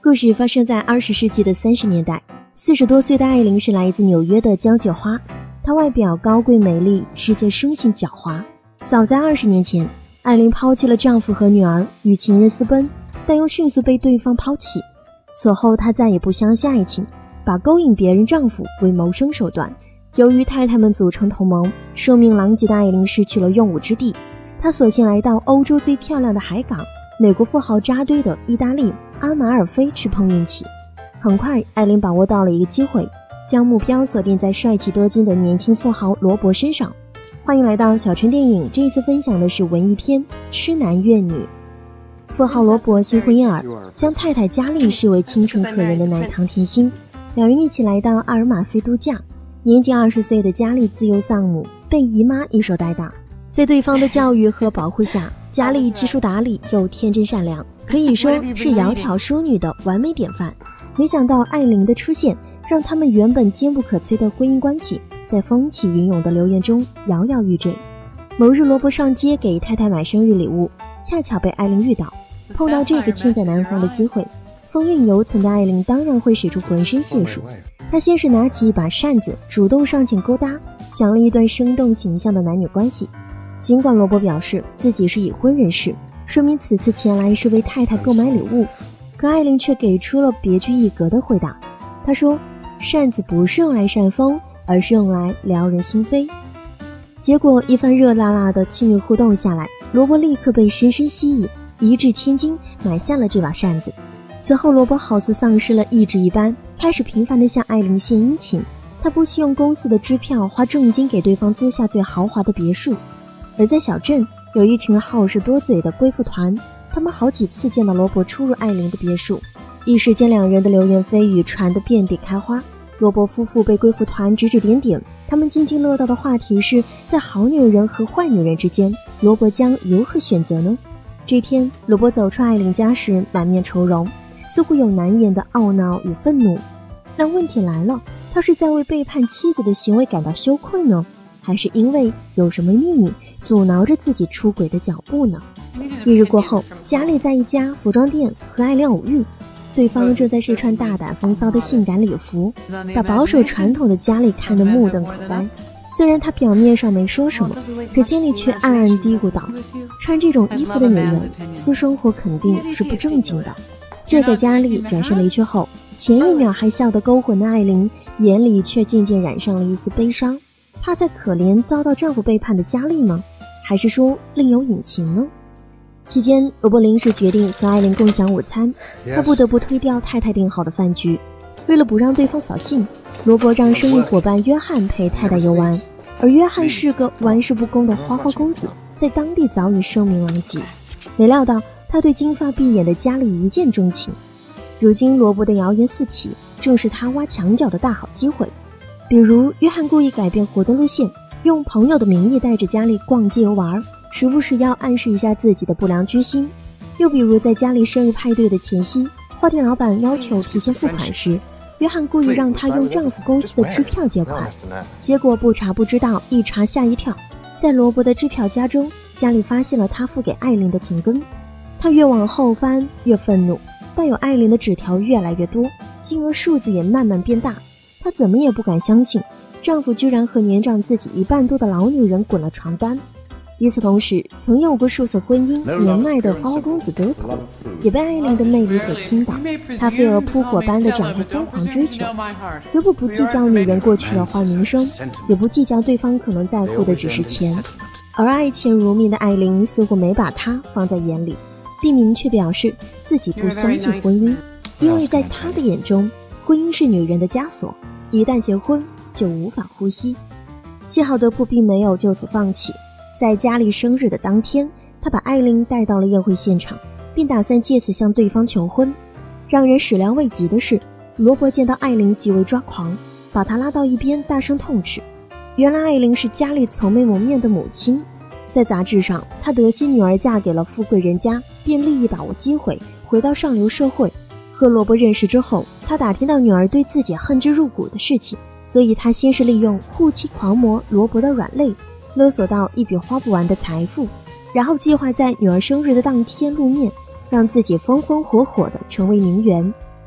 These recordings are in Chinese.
故事发生在20世纪的30年代，40多岁的艾琳是来自纽约的交际花，她外表高贵美丽，实则生性狡猾。早在20年前，艾琳抛弃了丈夫和女儿，与情人私奔，但又迅速被对方抛弃。此后她再也不相信爱情，把勾引别人丈夫为谋生手段。由于太太们组成同盟，声名狼藉的艾琳失去了用武之地，她索性来到欧洲最漂亮的海港，美国富豪扎堆的意大利阿马尔菲去碰运气。很快，艾琳把握到了一个机会，将目标锁定在帅气多金的年轻富豪罗伯身上。欢迎来到小陈电影，这一次分享的是文艺片《痴男怨女》。富豪罗伯新婚燕尔，将太太佳丽视为倾城可人的奶糖甜心，两人一起来到阿尔马菲度假。年仅20岁的佳丽自幼丧母，被姨妈一手带大，在对方的教育和保护下，佳丽知书达理又天真善良，可以说是窈窕淑女的完美典范。没想到艾琳的出现，让他们原本坚不可摧的婚姻关系，在风起云涌的流言中摇摇欲坠。某日，罗伯上街给太太买生日礼物，恰巧被艾琳遇到。碰到这个千载难逢的机会，风韵犹存的艾琳当然会使出浑身解数。她先是拿起一把扇子，主动上前勾搭，讲了一段生动形象的男女关系。尽管罗伯表示自己是已婚人士，说明此次前来是为太太购买礼物，可艾琳却给出了别具一格的回答。她说，扇子不是用来扇风，而是用来撩人心扉。结果一番热辣辣的亲密互动下来，罗伯立刻被深深吸引，一掷千金买下了这把扇子。此后，罗伯好似丧失了意志一般，开始频繁地向艾琳献殷勤。他不惜用公司的支票花重金给对方租下最豪华的别墅。而在小镇，有一群好事多嘴的贵妇团，他们好几次见到罗伯出入艾琳的别墅，一时间两人的流言蜚语传得遍地开花。罗伯夫妇被贵妇团指指点点，他们津津乐道的话题是，在好女人和坏女人之间，罗伯将如何选择呢？这天，罗伯走出艾琳家时满面愁容，似乎有难言的懊恼与愤怒。但问题来了，他是在为背叛妻子的行为感到羞愧呢，还是因为有什么秘密阻挠着自己出轨的脚步呢？一日过后，佳丽在一家服装店和艾琳偶遇，对方正在试穿大胆风骚的性感礼服，把保守传统的佳丽看得目瞪口呆。虽然她表面上没说什么，可心里却暗暗嘀咕道，穿这种衣服的女人私生活肯定是不正经的。这在佳丽转身离去后，前一秒还笑得勾魂的艾琳眼里却渐渐染上了一丝悲伤。她在可怜遭到丈夫背叛的佳丽吗？还是说另有隐情呢？期间，罗伯临时决定和艾琳共享午餐，他不得不推掉太太订好的饭局。为了不让对方扫兴，罗伯让生意伙伴约翰陪太太游玩，而约翰是个玩世不恭的花花公子，在当地早已声名狼藉。没料到他对金发碧眼的佳丽一见钟情。如今罗伯的谣言四起，正是他挖墙脚的大好机会。比如约翰故意改变活动路线，用朋友的名义带着佳丽逛街游玩，时不时要暗示一下自己的不良居心。又比如在佳丽生日派对的前夕，花店老板要求提前付款时，约翰故意让她用丈夫公司的支票结款，结果不查不知道，一查吓一跳。在罗伯的支票夹中，佳丽发现了他付给艾琳的存根。她越往后翻越愤怒，带有艾琳的纸条越来越多，金额数字也慢慢变大。她怎么也不敢相信，丈夫居然和年长自己1半多的老女人滚了床单。与此同时，曾有过数次婚姻年迈的花花公子德普也被艾琳的魅力所倾倒，他飞蛾扑火般的展开疯狂追求。德普不计较女人过去的坏名声，也不计较对方可能在乎的只是钱，而爱钱如命的艾琳似乎没把他放在眼里，并明确表示自己不相信婚姻，因为在他的眼中，婚姻是女人的枷锁，一旦结婚就无法呼吸。幸好德普并没有就此放弃，在佳丽生日的当天，他把艾琳带到了宴会现场，并打算借此向对方求婚。让人始料未及的是，罗伯见到艾琳极为抓狂，把她拉到一边大声痛斥。原来艾琳是佳丽从没谋面的母亲，在杂志上，她得悉女儿嫁给了富贵人家，便立意把握机会回到上流社会。和罗伯认识之后，他打听到女儿对自己恨之入骨的事情，所以他先是利用护妻狂魔罗伯的软肋，勒索到一笔花不完的财富，然后计划在女儿生日的当天露面，让自己风风火火地成为名媛。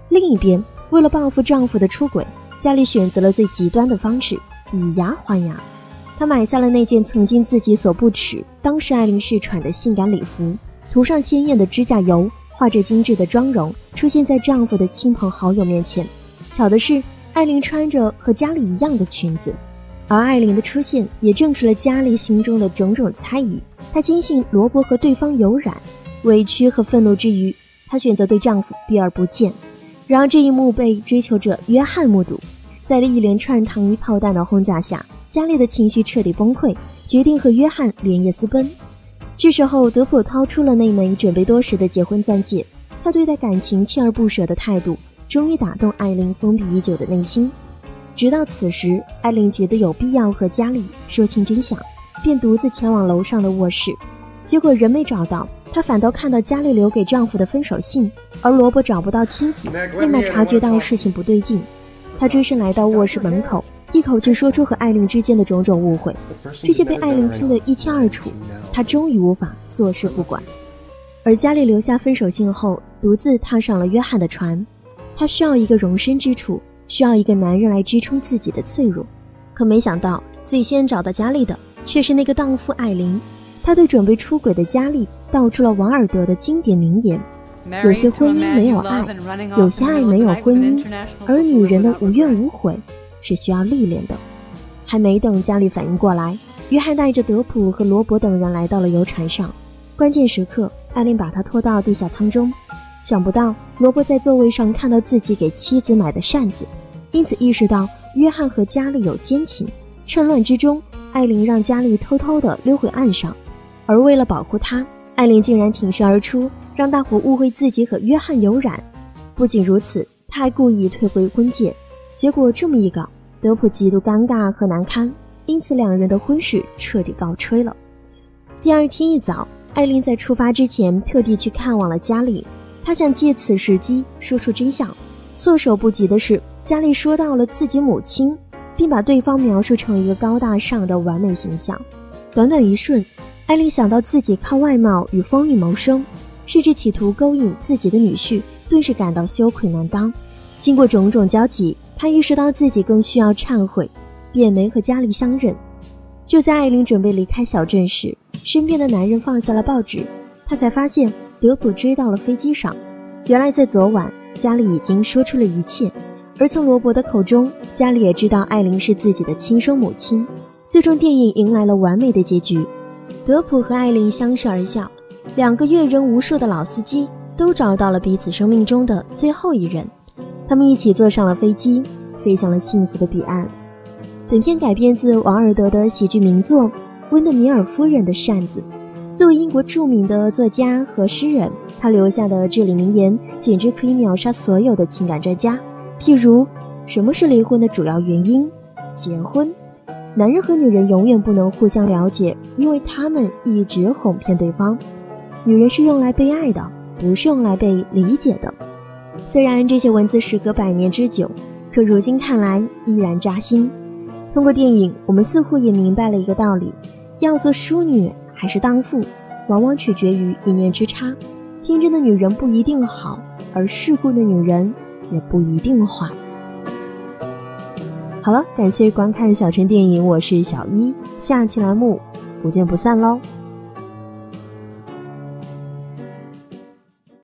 另一边，为了报复丈夫的出轨，佳丽选择了最极端的方式，以牙还牙。她买下了那件曾经自己所不耻，当时艾琳试穿的性感礼服，涂上鲜艳的指甲油，画着精致的妆容，出现在丈夫的亲朋好友面前。巧的是，艾琳穿着和佳丽一样的裙子，而艾琳的出现也证实了佳丽心中的种种猜疑。她坚信罗伯和对方有染，委屈和愤怒之余，她选择对丈夫避而不见。然而这一幕被追求者约翰目睹，在一连串糖衣炮弹的轰炸下，佳丽的情绪彻底崩溃，决定和约翰连夜私奔。这时候德普掏出了那枚准备多时的结婚钻戒，他对待感情锲而不舍的态度终于打动艾琳封闭已久的内心。直到此时，艾琳觉得有必要和佳丽说清真相，便独自前往楼上的卧室。结果人没找到，她反倒看到佳丽留给丈夫的分手信，而罗伯找不到妻子，立马察觉到事情不对劲。他只身来到卧室门口，一口气说出和艾琳之间的种种误会，这些被艾琳听得一清二楚。她终于无法坐视不管。而佳丽留下分手信后，独自踏上了约翰的船。她需要一个容身之处，需要一个男人来支撑自己的脆弱。可没想到，最先找到佳丽的却是那个荡妇艾琳。她对准备出轨的佳丽道出了王尔德的经典名言：有些婚姻没有爱，有些爱没有婚姻，而女人的无怨无悔是需要历练的。还没等佳丽反应过来，约翰带着德普和罗伯等人来到了游船上。关键时刻，艾琳把他拖到地下舱中。想不到罗伯在座位上看到自己给妻子买的扇子，因此意识到约翰和佳丽有奸情。趁乱之中，艾琳让佳丽偷偷地溜回岸上，而为了保护她，艾琳竟然挺身而出，让大伙误会自己和约翰有染。不仅如此，她还故意退回婚戒。结果这么一搞，德普极度尴尬和难堪，因此两人的婚事彻底告吹了。第二天一早，艾琳在出发之前特地去看望了佳丽，她想借此时机说出真相。措手不及的是，佳丽说到了自己母亲，并把对方描述成一个高大上的完美形象。短短一瞬，艾琳想到自己靠外貌与风韵谋生，甚至企图勾引自己的女婿，顿时感到羞愧难当。经过种种交集，她意识到自己更需要忏悔，便没和佳丽相认。就在艾琳准备离开小镇时，身边的男人放下了报纸，她才发现德普追到了飞机上。原来在昨晚，佳丽已经说出了一切，而从罗伯的口中，佳丽也知道艾琳是自己的亲生母亲。最终电影迎来了完美的结局，德普和艾琳相视而笑，两个阅人无数的老司机都找到了彼此生命中的最后一人。他们一起坐上了飞机，飞向了幸福的彼岸。本片改编自王尔德的喜剧名作《温德米尔夫人的扇子》。作为英国著名的作家和诗人，他留下的至理名言简直可以秒杀所有的情感专家。譬如，什么是离婚的主要原因？结婚。男人和女人永远不能互相了解，因为他们一直哄骗对方。女人是用来被爱的，不是用来被理解的。虽然这些文字时隔100年之久，可如今看来依然扎心。通过电影，我们似乎也明白了一个道理：要做淑女还是荡妇，往往取决于一念之差。天真的女人不一定好，而世故的女人也不一定坏。好了，感谢观看小陈电影，我是小一，下期栏目不见不散喽。